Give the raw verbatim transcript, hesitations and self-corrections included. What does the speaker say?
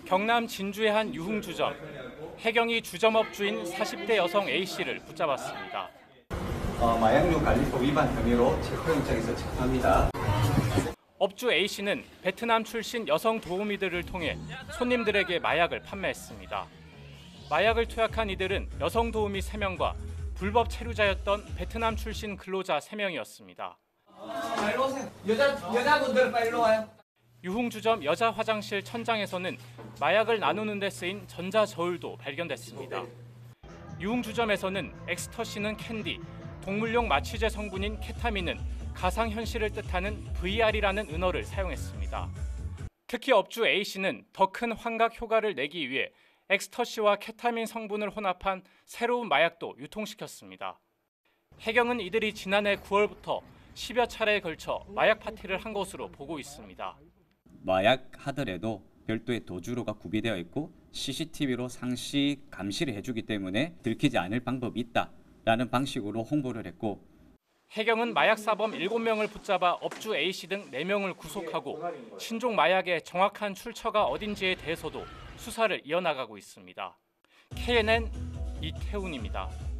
경남 진주의 한 유흥주점. 해경이 주점업주인 사십 대 여성 A씨를 붙잡았습니다. 어, 마약류 관리법 위반 혐의로 체포영장에서 체포합니다. 업주 A씨는 베트남 출신 여성 도우미들을 통해 손님들에게 마약을 판매했습니다. 마약을 투약한 이들은 여성 도우미 세 명과 불법 체류자였던 베트남 출신 근로자 세 명이었습니다. 아, 일로 오세요. 여자, 여자분들 빨리 일로 와요. 유흥주점 여자 화장실 천장에서는 마약을 나누는 데 쓰인 전자저울도 발견됐습니다. 유흥주점에서는 엑스터시는 캔디, 동물용 마취제 성분인 케타민은 가상현실을 뜻하는 브이알이라는 은어를 사용했습니다. 특히 업주 A씨는 더 큰 환각 효과를 내기 위해 엑스터시와 케타민 성분을 혼합한 새로운 마약도 유통시켰습니다. 해경은 이들이 지난해 구월부터 십여 차례에 걸쳐 마약 파티를 한 것으로 보고 있습니다. 마약 하더라도 별도의 도주로가 구비되어 있고 씨씨티비로 상시 감시를 해주기 때문에 들키지 않을 방법이 있다라는 방식으로 홍보를 했고, 해경은 마약사범 일곱 명을 붙잡아 업주 A씨 등 네 명을 구속하고 신종 마약의 정확한 출처가 어딘지에 대해서도 수사를 이어나가고 있습니다. 케이엔엔 이태훈입니다.